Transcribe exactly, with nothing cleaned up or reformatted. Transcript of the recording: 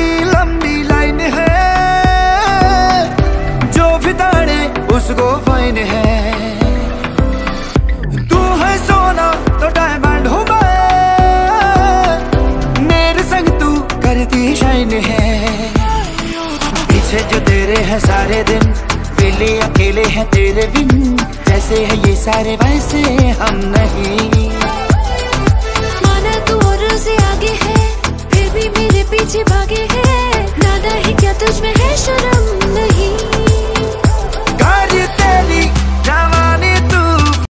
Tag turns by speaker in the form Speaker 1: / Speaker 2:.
Speaker 1: लंबी लाइन है, जो भी ताड़े उसको फाइन है। तू है सोना तो डायमंड हूँ मैं, मेरे संग तू करती शाइन है। पीछे जो तेरे हैं सारे दिन, वेले अकेले हैं तेरे बिन, जैसे है ये सारे वैसे हम नहीं।
Speaker 2: माना तू और से आगे है, फिर भी मेरे पीछे भागे है।